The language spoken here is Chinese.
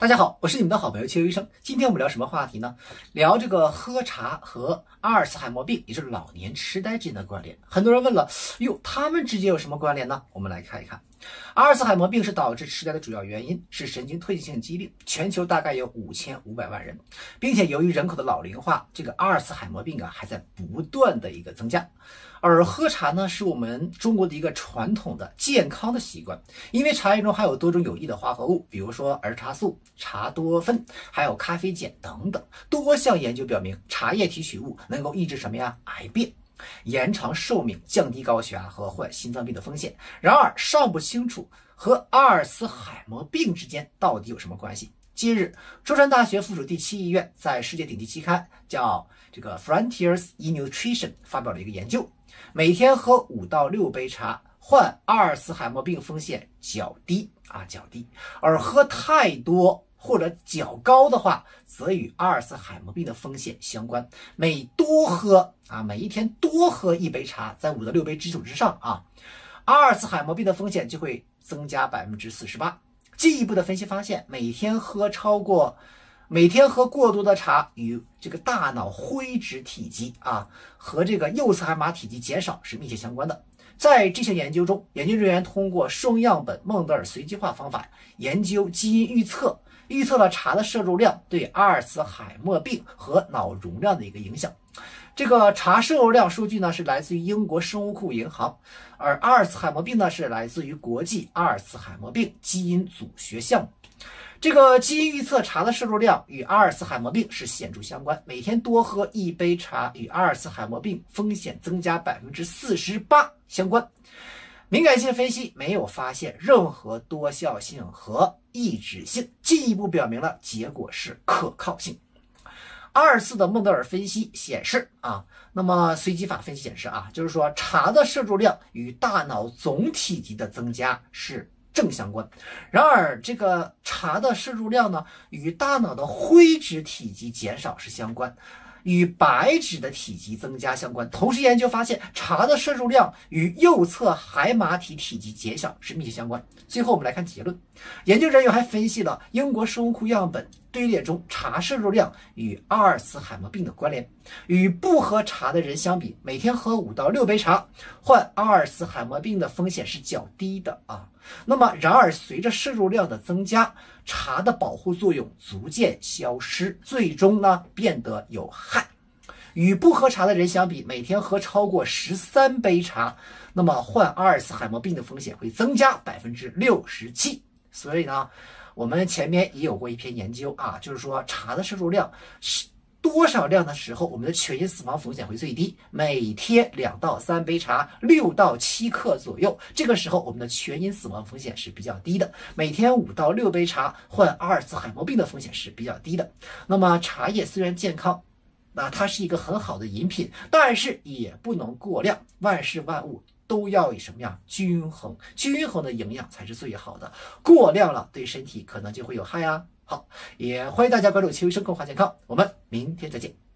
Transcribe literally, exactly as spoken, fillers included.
大家好，我是你们的好朋友邱医生。今天我们聊什么话题呢？聊这个喝茶和阿尔茨海默病，也就是老年痴呆之间的关联。很多人问了，哟，他们之间有什么关联呢？我们来看一看。阿尔茨海默病是导致痴呆的主要原因，是神经退行性疾病，全球大概有五千五百万人，并且由于人口的老龄化，这个阿尔茨海默病啊还在不断的一个增加。而喝茶呢，是我们中国的一个传统的健康的习惯，因为茶叶中含有多种有益的化合物，比如说儿茶素、茶多酚，还有咖啡碱等等。多项研究表明，茶叶提取物能够抑制什么呀？癌变。延长寿命，降低高血压和患心脏病的风险。然而尚不清楚和阿尔茨海默病之间到底有什么关系。近日，中山大学附属第七医院在世界顶级期刊叫这个 Frontiers in Nutrition 发表了一个研究，每天喝五到六杯茶，患阿尔茨海默病风险较低啊，较低。而喝太多或者较高的话，则与阿尔茨海默病的风险相关。每多喝啊，每一天多喝一杯茶，在五到六杯基础之上啊，阿尔茨海默病的风险就会增加百分之四十八。进一步的分析发现，每天喝超过每天喝过多的茶与这个大脑灰质体积啊和这个右侧海马体积减少是密切相关的。在这些研究中，研究人员通过双样本孟德尔随机化方法研究基因预测，预测了茶的摄入量对阿尔茨海默病和脑容量的一个影响。这个茶摄入量数据呢是来自于英国生物库银行，而阿尔茨海默病呢是来自于国际阿尔茨海默病基因组学项目。这个基因预测茶的摄入量与阿尔茨海默病是显著相关，每天多喝一杯茶与阿尔茨海默病风险增加百分之四十八相关。敏感性分析没有发现任何多效性和抑制性，进一步表明了结果是可靠性。阿尔茨的孟德尔分析显示啊，那么随机法分析显示啊，就是说茶的摄入量与大脑总体积的增加是正相关。然而这个茶的摄入量呢，与大脑的灰质体积减少是相关，与白质的体积增加相关。同时研究发现，茶的摄入量与右侧海马体体积减少是密切相关。最后我们来看结论，研究人员还分析了英国生物库样本队列中茶摄入量与阿尔茨海默病的关联。与不喝茶的人相比，每天喝五到六杯茶，患阿尔茨海默病的风险是较低的啊。那么然而随着摄入量的增加，茶的保护作用逐渐消失，最终呢变得有害。与不喝茶的人相比，每天喝超过十三杯茶，那么患阿尔茨海默病的风险会增加百分之六十七。所以呢，我们前面也有过一篇研究啊，就是说茶的摄入量是多少量的时候，我们的全因死亡风险会最低。每天两到三杯茶，六到七克左右，这个时候我们的全因死亡风险是比较低的。每天五到六杯茶，患阿尔茨海默病的风险是比较低的。那么茶叶虽然健康，那它是一个很好的饮品，但是也不能过量。万事万物都要以什么样？均衡，均衡的营养才是最好的。过量了，对身体可能就会有害啊。好，也欢迎大家关注邱医生更华健康，我们明天再见。